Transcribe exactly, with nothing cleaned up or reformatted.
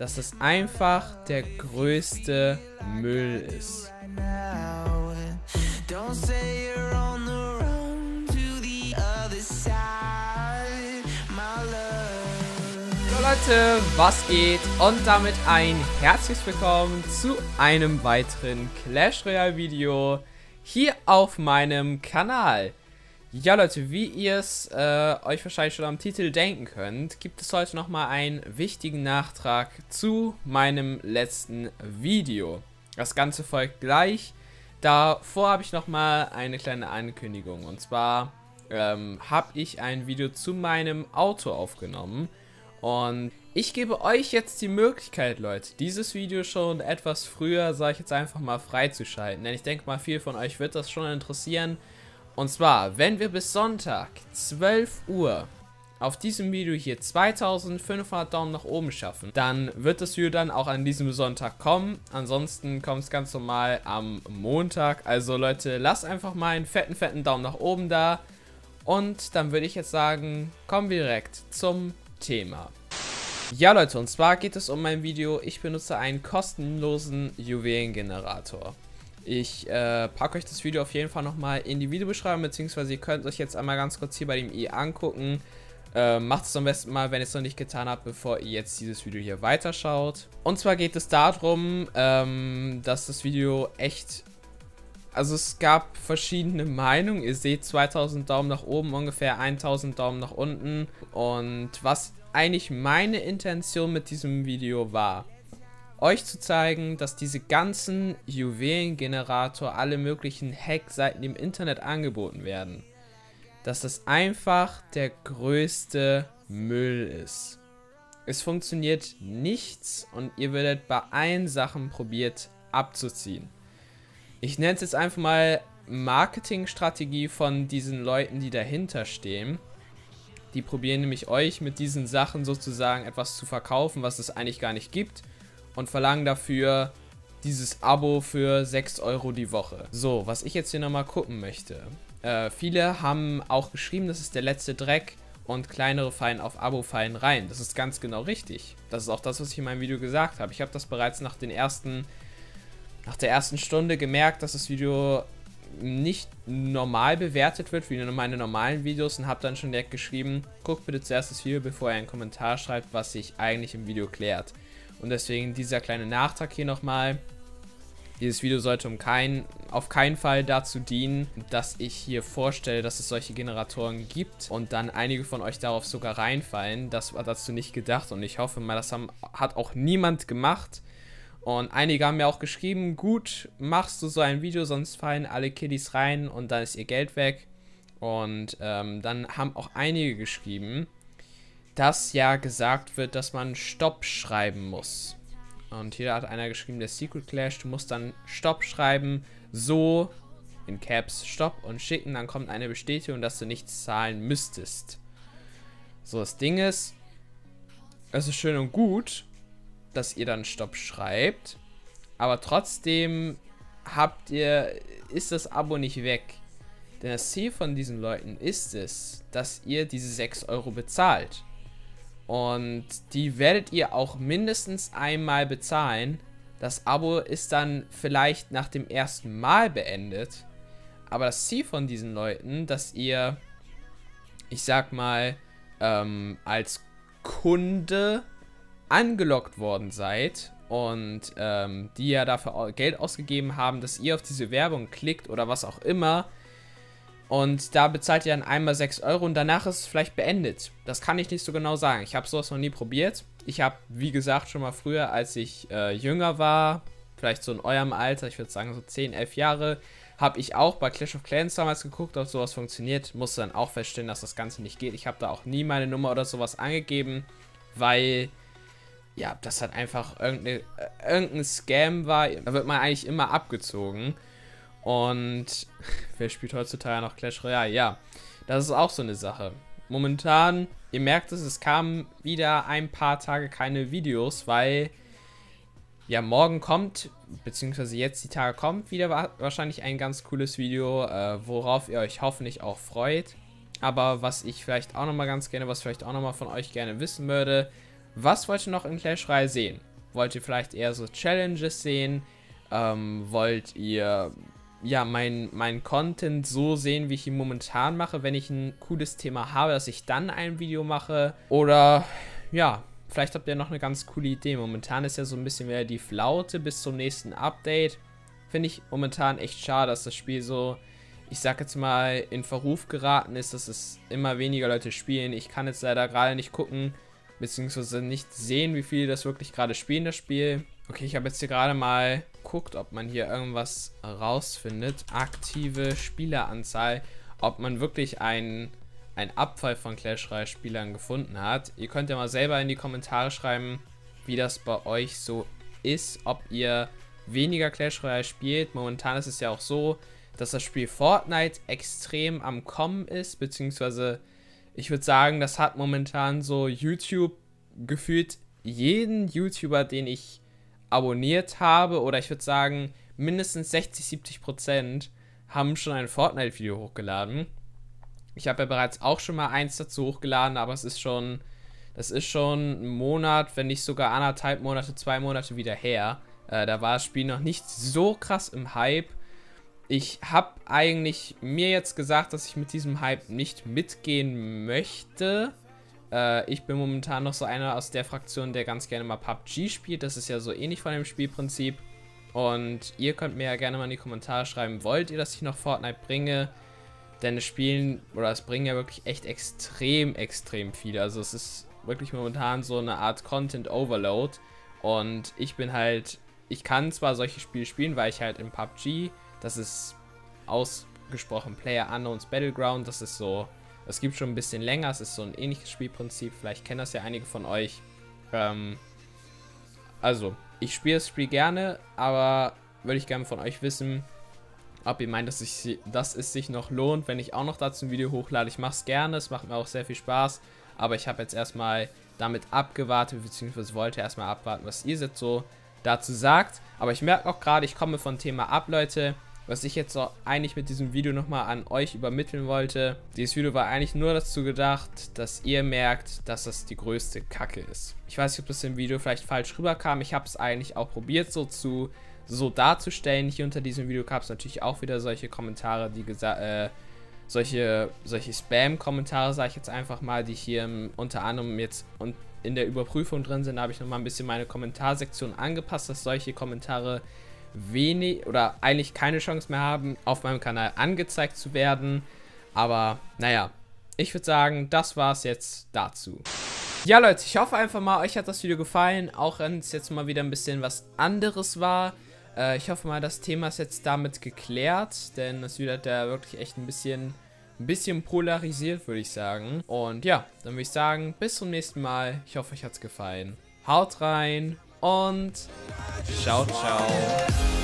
dass es einfach der größte Müll ist. So Leute, was geht? Und damit ein herzliches Willkommen zu einem weiteren Clash Royale Video hier auf meinem Kanal. Ja Leute, wie ihr es äh, euch wahrscheinlich schon am Titel denken könnt, gibt es heute nochmal einen wichtigen Nachtrag zu meinem letzten Video. Das Ganze folgt gleich. Davor habe ich nochmal eine kleine Ankündigung. Und zwar ähm, habe ich ein Video zu meinem Auto aufgenommen. Und ich gebe euch jetzt die Möglichkeit, Leute, dieses Video schon etwas früher, sage ich jetzt einfach mal, freizuschalten. Denn ich denke mal, viel von euch wird das schon interessieren. Und zwar, wenn wir bis Sonntag zwölf Uhr auf diesem Video hier zweitausendfünfhundert Daumen nach oben schaffen, dann wird das Video dann auch an diesem Sonntag kommen. Ansonsten kommt es ganz normal am Montag. Also Leute, lasst einfach mal einen fetten, fetten Daumen nach oben da. Und dann würde ich jetzt sagen, kommen wir direkt zum Thema. Ja Leute, und zwar geht es um mein Video. Ich benutze einen kostenlosen Juwelengenerator. Ich äh, packe euch das Video auf jeden Fall nochmal in die Videobeschreibung, beziehungsweise ihr könnt euch jetzt einmal ganz kurz hier bei dem i angucken. Äh, macht es am besten mal, wenn ihr es noch nicht getan habt, bevor ihr jetzt dieses Video hier weiterschaut. Und zwar geht es darum, ähm, dass das Video echt... Also es gab verschiedene Meinungen. Ihr seht zweitausend Daumen nach oben, ungefähr tausend Daumen nach unten. Und was eigentlich meine Intention mit diesem Video war, euch zu zeigen, dass diese ganzen Juwelengenerator, alle möglichen Hackseiten im Internet angeboten werden, dass das einfach der größte Müll ist. Es funktioniert nichts und ihr werdet bei allen Sachen probiert abzuziehen. Ich nenne es jetzt einfach mal Marketingstrategie von diesen Leuten, die dahinter stehen. Die probieren nämlich euch mit diesen Sachen sozusagen etwas zu verkaufen, was es eigentlich gar nicht gibt. Und verlangen dafür dieses Abo für sechs Euro die Woche. So, was ich jetzt hier nochmal gucken möchte. Äh, viele haben auch geschrieben, das ist der letzte Dreck und kleinere fallen auf Abo fallen rein. Das ist ganz genau richtig. Das ist auch das, was ich in meinem Video gesagt habe. Ich habe das bereits nach den ersten, nach der ersten Stunde gemerkt, dass das Video nicht normal bewertet wird, wie meine normalen Videos, und habe dann schon direkt geschrieben, guckt bitte zuerst das Video, bevor ihr einen Kommentar schreibt, was sich eigentlich im Video klärt. Und deswegen dieser kleine Nachtrag hier nochmal. Dieses Video sollte um kein, auf keinen Fall dazu dienen, dass ich hier vorstelle, dass es solche Generatoren gibt und dann einige von euch darauf sogar reinfallen. Das war dazu nicht gedacht und ich hoffe mal, das haben, hat auch niemand gemacht. Und einige haben mir auch geschrieben, gut, machst du so ein Video, sonst fallen alle Kiddies rein und dann ist ihr Geld weg. Und ähm, dann haben auch einige geschrieben, dass ja gesagt wird, dass man Stopp schreiben muss. Und hier hat einer geschrieben, der Secret Clash, du musst dann Stopp schreiben, so, in Caps, Stopp und schicken, dann kommt eine Bestätigung, dass du nichts zahlen müsstest. So, das Ding ist, es ist schön und gut, dass ihr dann Stopp schreibt, aber trotzdem habt ihr, ist das Abo nicht weg. Denn das Ziel von diesen Leuten ist es, dass ihr diese sechs Euro bezahlt. Und die werdet ihr auch mindestens einmal bezahlen. Das Abo ist dann vielleicht nach dem ersten Mal beendet. Aber das Ziel von diesen Leuten, dass ihr, ich sag mal, ähm, als Kunde angelockt worden seid und ähm, die ja dafür Geld ausgegeben haben, dass ihr auf diese Werbung klickt oder was auch immer. Und da bezahlt ihr dann einmal sechs Euro und danach ist es vielleicht beendet. Das kann ich nicht so genau sagen. Ich habe sowas noch nie probiert. Ich habe, wie gesagt, schon mal früher, als ich äh, jünger war, vielleicht so in eurem Alter, ich würde sagen so zehn, elf Jahre, habe ich auch bei Clash of Clans damals geguckt, ob sowas funktioniert. Musste dann auch feststellen, dass das Ganze nicht geht. Ich habe da auch nie meine Nummer oder sowas angegeben, weil, ja, das halt einfach irgendeine, äh, irgendein Scam war. Da wird man eigentlich immer abgezogen. Und wer spielt heutzutage noch Clash Royale? Ja, das ist auch so eine Sache. Momentan, ihr merkt es, es kamen wieder ein paar Tage keine Videos, weil ja morgen kommt, beziehungsweise jetzt die Tage kommt, wieder wahrscheinlich ein ganz cooles Video, äh, worauf ihr euch hoffentlich auch freut. Aber was ich vielleicht auch nochmal ganz gerne, was vielleicht auch nochmal von euch gerne wissen würde, was wollt ihr noch in Clash Royale sehen? wollt ihr vielleicht eher so Challenges sehen? Ähm, wollt ihr ja mein, mein Content so sehen, wie ich ihn momentan mache, wenn ich ein cooles Thema habe, dass ich dann ein Video mache? Oder ja, vielleicht habt ihr noch eine ganz coole Idee. Momentan ist ja so ein bisschen wieder die Flaute bis zum nächsten Update. Finde ich momentan echt schade, dass das Spiel so, ich sag jetzt mal, in Verruf geraten ist, dass es immer weniger Leute spielen. Ich kann jetzt leider gerade nicht gucken, beziehungsweise nicht sehen, wie viele das wirklich gerade spielen, das Spiel. Okay, ich habe jetzt hier gerade mal geguckt, ob man hier irgendwas rausfindet. Aktive Spieleranzahl, ob man wirklich einen, einen Abfall von Clash Royale Spielern gefunden hat. Ihr könnt ja mal selber in die Kommentare schreiben, wie das bei euch so ist, ob ihr weniger Clash Royale spielt. Momentan ist es ja auch so, dass das Spiel Fortnite extrem am Kommen ist, beziehungsweise ich würde sagen, das hat momentan so YouTube gefühlt jeden YouTuber, den ich abonniert habe, oder ich würde sagen, mindestens sechzig, siebzig Prozent haben schon ein Fortnite-Video hochgeladen. Ich habe ja bereits auch schon mal eins dazu hochgeladen, aber es ist schon, das ist schon ein Monat, wenn nicht sogar anderthalb Monate, zwei Monate wieder her. Äh, da war das Spiel noch nicht so krass im Hype. Ich habe eigentlich mir jetzt gesagt, dass ich mit diesem Hype nicht mitgehen möchte. Äh, ich bin momentan noch so einer aus der Fraktion, der ganz gerne mal P U B G spielt. Das ist ja so ähnlich von dem Spielprinzip. Und ihr könnt mir ja gerne mal in die Kommentare schreiben, wollt ihr, dass ich noch Fortnite bringe? Denn es spielen, oder es bringen ja wirklich echt extrem, extrem viele. Also es ist wirklich momentan so eine Art Content Overload. Und ich bin halt, ich kann zwar solche Spiele spielen, weil ich halt im P U B G, das ist ausgesprochen PlayerUnknown's Battleground, das ist so, es gibt schon ein bisschen länger, es ist so ein ähnliches Spielprinzip, vielleicht kennen das ja einige von euch. Ähm, also, ich spiele das Spiel gerne, aber würde ich gerne von euch wissen, ob ihr meint, dass, ich, dass es sich noch lohnt, wenn ich auch noch dazu ein Video hochlade. Ich mache es gerne, es macht mir auch sehr viel Spaß, aber ich habe jetzt erstmal damit abgewartet, beziehungsweise wollte erstmal abwarten, was ihr jetzt so dazu sagt. Aber ich merke auch gerade, ich komme vom Thema ab, Leute. Was ich jetzt so eigentlich mit diesem Video nochmal an euch übermitteln wollte. Dieses Video war eigentlich nur dazu gedacht, dass ihr merkt, dass das die größte Kacke ist. Ich weiß nicht, ob das im Video vielleicht falsch rüberkam. Ich habe es eigentlich auch probiert, so zu so darzustellen. Hier unter diesem Video gab es natürlich auch wieder solche Kommentare, die gesagt, äh, solche, solche Spam-Kommentare, sage ich jetzt einfach mal, die hier im, unter anderem jetzt und in der Überprüfung drin sind. Da habe ich nochmal ein bisschen meine Kommentarsektion angepasst, dass solche Kommentare wenig oder eigentlich keine Chance mehr haben, auf meinem Kanal angezeigt zu werden. Aber naja, ich würde sagen, das war es jetzt dazu. Ja Leute, ich hoffe einfach mal, euch hat das Video gefallen, auch wenn es jetzt mal wieder ein bisschen was anderes war. Äh, ich hoffe mal, das Thema ist jetzt damit geklärt, denn das Video hat ja wirklich echt ein bisschen, ein bisschen polarisiert, würde ich sagen. Und ja, dann würde ich sagen, bis zum nächsten Mal. Ich hoffe, euch hat es gefallen. Haut rein und ciao, ciao.